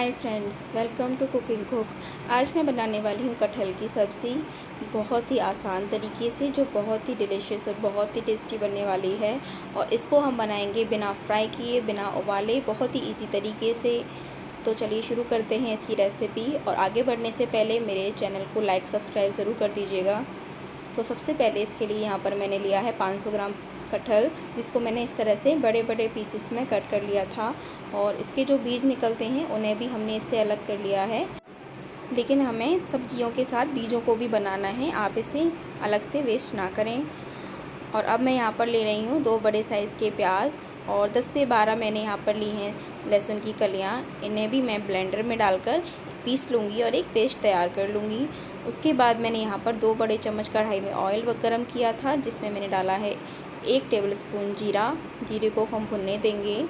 Hi friends, welcome to cooking cook. आज मैं बनाने वाली हूँ कटहल की सब्ज़ी, बहुत ही आसान तरीके से, जो बहुत ही डिलीशियस और बहुत ही टेस्टी बनने वाली है। और इसको हम बनाएंगे बिना फ्राई किए, बिना उबाले, बहुत ही इजी तरीके से। तो चलिए शुरू करते हैं इसकी रेसिपी। और आगे बढ़ने से पहले मेरे चैनल को लाइक सब्सक्राइब ज़रूर कर दीजिएगा। तो सबसे पहले इसके लिए यहाँ पर मैंने लिया है 500 ग्राम कटहल, जिसको मैंने इस तरह से बड़े बड़े पीसेस में कट कर लिया था। और इसके जो बीज निकलते हैं उन्हें भी हमने इससे अलग कर लिया है, लेकिन हमें सब्जियों के साथ बीजों को भी बनाना है, आप इसे अलग से वेस्ट ना करें। और अब मैं यहाँ पर ले रही हूँ 2 बड़े साइज़ के प्याज और 10 से 12 मैंने यहाँ पर ली हैं लहसुन की कलियाँ। इन्हें भी मैं ब्लेंडर में डालकर पीस लूँगी और एक पेस्ट तैयार कर लूँगी। उसके बाद मैंने यहाँ पर 2 बड़े चम्मच कढ़ाई में ऑयल गरम किया था, जिसमें मैंने डाला है 1 टेबलस्पून जीरा। जीरे को हम भुनने देंगे।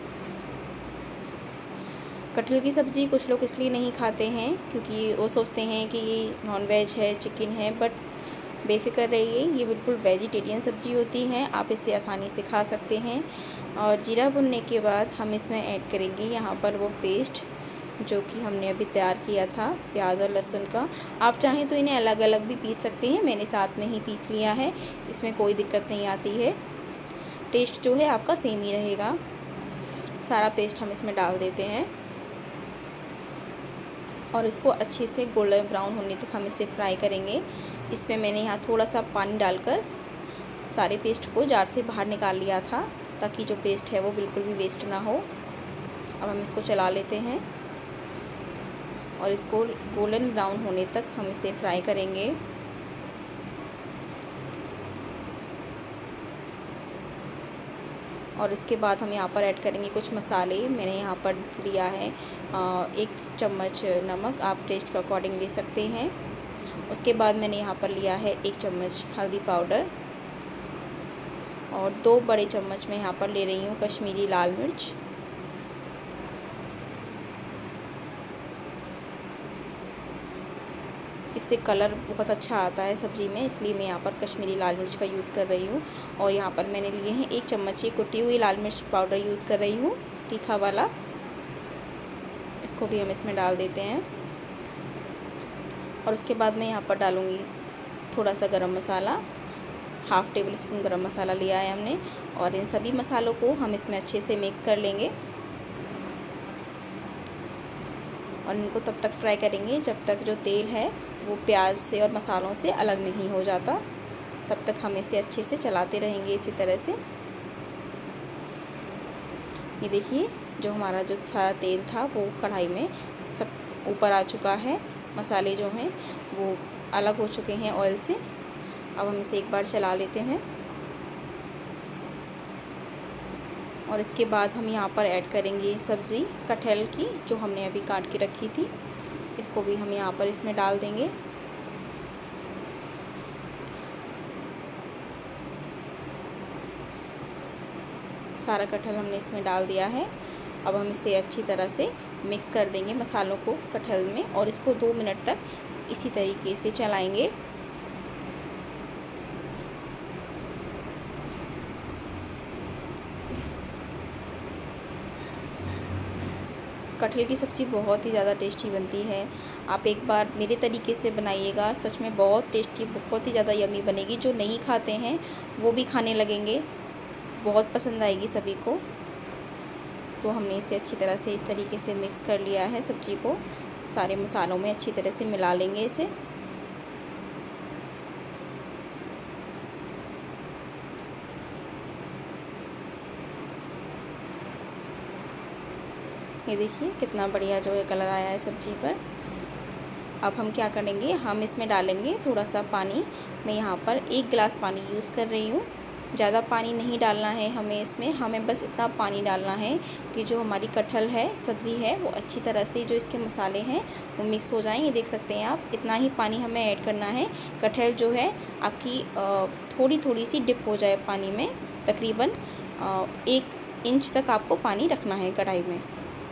कटहल की सब्ज़ी कुछ लोग इसलिए नहीं खाते हैं क्योंकि वो सोचते हैं कि ये नॉन-वेज है, चिकन है, बट बेफ़िक्र रहिए, ये बिल्कुल वेजिटेरियन सब्ज़ी होती है, आप इसे आसानी से खा सकते हैं। और जीरा भुनने के बाद हम इसमें ऐड करेंगे यहाँ पर वो पेस्ट जो कि हमने अभी तैयार किया था प्याज और लहसुन का। आप चाहें तो इन्हें अलग अलग भी पीस सकते हैं, मैंने साथ में ही पीस लिया है, इसमें कोई दिक्कत नहीं आती है। टेस्ट जो है आपका सेम ही रहेगा। सारा पेस्ट हम इसमें डाल देते हैं और इसको अच्छे से गोल्डन ब्राउन होने तक हम इसे फ्राई करेंगे। इसमें मैंने यहाँ थोड़ा सा पानी डालकर सारे पेस्ट को जार से बाहर निकाल लिया था, ताकि जो पेस्ट है वो बिल्कुल भी वेस्ट ना हो। अब हम इसको चला लेते हैं और इसको गोल्डन ब्राउन होने तक हम इसे फ्राई करेंगे। और इसके बाद हम यहाँ पर ऐड करेंगे कुछ मसाले। मैंने यहाँ पर लिया है 1 चम्मच नमक, आप टेस्ट के अकॉर्डिंग ले सकते हैं। उसके बाद मैंने यहाँ पर लिया है 1 चम्मच हल्दी पाउडर और 2 बड़े चम्मच मैं यहाँ पर ले रही हूँ कश्मीरी लाल मिर्च। इससे कलर बहुत अच्छा आता है सब्ज़ी में, इसलिए मैं यहाँ पर कश्मीरी लाल मिर्च का यूज़ कर रही हूँ। और यहाँ पर मैंने लिए हैं 1 चम्मच कुटी हुई लाल मिर्च पाउडर यूज़ कर रही हूँ, तीखा वाला। इसको भी हम इसमें डाल देते हैं। और उसके बाद मैं यहाँ पर डालूँगी थोड़ा सा गरम मसाला, हाफ़ टेबल स्पून गरम मसाला लिया है हमने। और इन सभी मसालों को हम इसमें अच्छे से मिक्स कर लेंगे और इनको तब तक फ्राई करेंगे जब तक जो तेल है वो प्याज से और मसालों से अलग नहीं हो जाता। तब तक हम इसे अच्छे से चलाते रहेंगे इसी तरह से। ये देखिए, जो हमारा जो सारा तेल था वो कढ़ाई में सब ऊपर आ चुका है, मसाले जो हैं वो अलग हो चुके हैं ऑयल से। अब हम इसे एक बार चला लेते हैं और इसके बाद हम यहाँ पर ऐड करेंगे सब्ज़ी कटहल की, जो हमने अभी काट के रखी थी। इसको भी हम यहाँ पर इसमें डाल देंगे। सारा कटहल हमने इसमें डाल दिया है। अब हम इसे अच्छी तरह से मिक्स कर देंगे मसालों को कटहल में और इसको 2 मिनट तक इसी तरीके से चलाएंगे। कटहल की सब्ज़ी बहुत ही ज़्यादा टेस्टी बनती है, आप एक बार मेरे तरीके से बनाइएगा, सच में बहुत टेस्टी, बहुत ही ज़्यादा यम्मी बनेगी। जो नहीं खाते हैं वो भी खाने लगेंगे, बहुत पसंद आएगी सभी को। तो हमने इसे अच्छी तरह से इस तरीके से मिक्स कर लिया है सब्ज़ी को, सारे मसालों में अच्छी तरह से मिला लेंगे इसे। ये देखिए कितना बढ़िया जो है कलर आया है सब्ज़ी पर। अब हम क्या करेंगे, हम इसमें डालेंगे थोड़ा सा पानी। मैं यहाँ पर 1 गिलास पानी यूज़ कर रही हूँ, ज़्यादा पानी नहीं डालना है हमें इसमें। हमें बस इतना पानी डालना है कि जो हमारी कटहल है, सब्ज़ी है, वो अच्छी तरह से जो इसके मसाले हैं वो मिक्स हो जाएं। ये देख सकते हैं आप, इतना ही पानी हमें ऐड करना है। कटहल जो है आपकी थोड़ी थोड़ी सी डिप हो जाए पानी में, तकरीबन 1 इंच तक आपको पानी रखना है कढ़ाई में।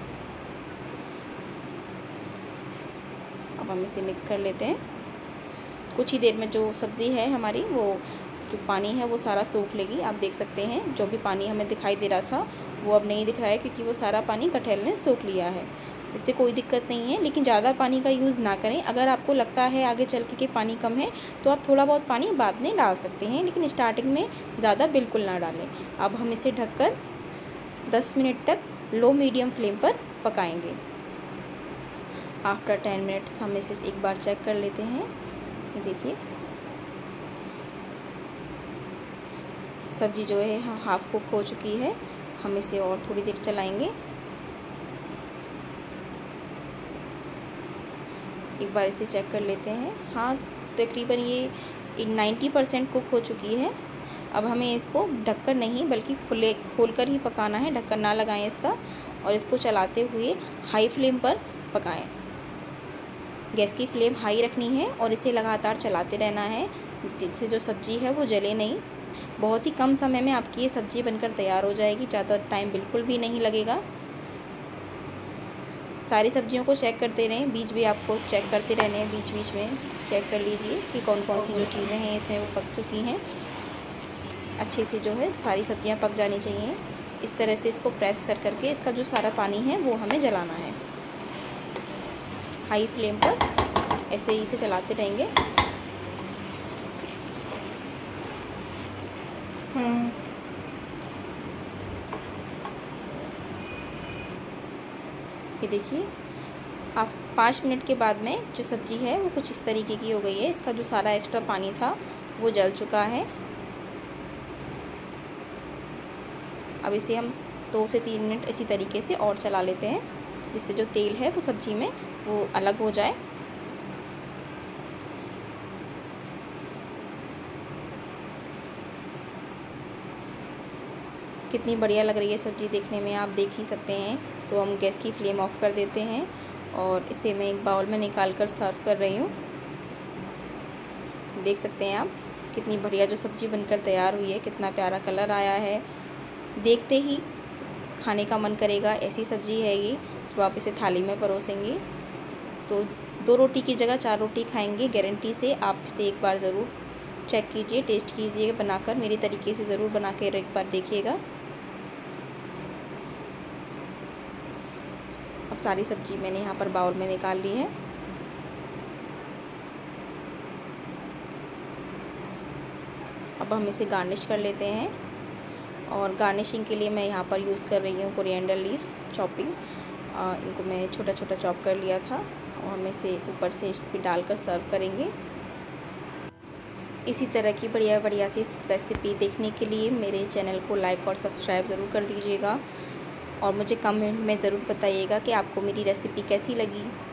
अब हम इसे मिक्स कर लेते हैं। कुछ ही देर में जो सब्ज़ी है हमारी, वो जो पानी है वो सारा सूख लेगी। आप देख सकते हैं जो भी पानी हमें दिखाई दे रहा था वो अब नहीं दिख रहा है, क्योंकि वो सारा पानी कटहल ने सूख लिया है। इससे कोई दिक्कत नहीं है, लेकिन ज़्यादा पानी का यूज़ ना करें। अगर आपको लगता है आगे चल के कि पानी कम है तो आप थोड़ा बहुत पानी बाद में डाल सकते हैं, लेकिन स्टार्टिंग में ज़्यादा बिल्कुल ना डालें। अब हम इसे ढककर 10 मिनट तक लो मीडियम फ्लेम पर पकाएंगे। आफ्टर 10 मिनट्स हम इसे एक बार चेक कर लेते हैं। ये देखिए सब्ज़ी जो है हाफ़ कुक हो चुकी है। हम इसे और थोड़ी देर चलाएंगे। एक बार इसे चेक कर लेते हैं। हाँ, तकरीबन ये 90% कुक हो चुकी है। अब हमें इसको ढककर नहीं बल्कि खोलकर ही पकाना है, ढक्कन ना लगाएं इसका, और इसको चलाते हुए हाई फ्लेम पर पकाएं। गैस की फ्लेम हाई रखनी है और इसे लगातार चलाते रहना है, जिससे जो सब्ज़ी है वो जले नहीं। बहुत ही कम समय में आपकी ये सब्ज़ी बनकर तैयार हो जाएगी, ज़्यादा टाइम बिल्कुल भी नहीं लगेगा। सारी सब्जियों को चेक करते रहें, बीज भी आपको चेक करते रहने हैं, बीच बीच में चेक कर लीजिए कि कौन कौन सी जो चीज़ें हैं इसमें वो पक चुकी हैं। अच्छे से जो है सारी सब्जियां पक जानी चाहिए। इस तरह से इसको प्रेस कर करके इसका जो सारा पानी है वो हमें जलाना है। हाई फ्लेम पर ऐसे ही इसे चलाते रहेंगे। ये देखिए आप 5 मिनट के बाद में जो सब्ज़ी है वो कुछ इस तरीके की हो गई है। इसका जो सारा एक्स्ट्रा पानी था वो जल चुका है। अब इसे हम 2 से 3 मिनट इसी तरीके से और चला लेते हैं, जिससे जो तेल है वो सब्ज़ी में वो अलग हो जाए। कितनी बढ़िया लग रही है सब्ज़ी देखने में, आप देख ही सकते हैं। तो हम गैस की फ्लेम ऑफ कर देते हैं और इसे मैं एक बाउल में निकाल कर सर्व कर रही हूँ। देख सकते हैं आप कितनी बढ़िया जो सब्ज़ी बनकर तैयार हुई है, कितना प्यारा कलर आया है। देखते ही खाने का मन करेगा। ऐसी सब्ज़ी है ये जो आप इसे थाली में परोसेंगे तो 2 रोटी की जगह 4 रोटी खाएंगे गारंटी से। आप इसे एक बार ज़रूर चेक कीजिए, टेस्ट कीजिए बनाकर, मेरी तरीके से ज़रूर बना कर एक बार देखिएगा। अब सारी सब्ज़ी मैंने यहाँ पर बाउल में निकाल ली है। अब हम इसे गार्निश कर लेते हैं, और गार्निशिंग के लिए मैं यहाँ पर यूज़ कर रही हूँ कोरिएंडर लीव्स चॉपिंग। इनको मैंने छोटा छोटा चॉप कर लिया था और हम इसे ऊपर से इस पर डालकर सर्व करेंगे। इसी तरह की बढ़िया बढ़िया सी रेसिपी देखने के लिए मेरे चैनल को लाइक और सब्सक्राइब ज़रूर कर दीजिएगा, और मुझे कमेंट में ज़रूर बताइएगा कि आपको मेरी रेसिपी कैसी लगी।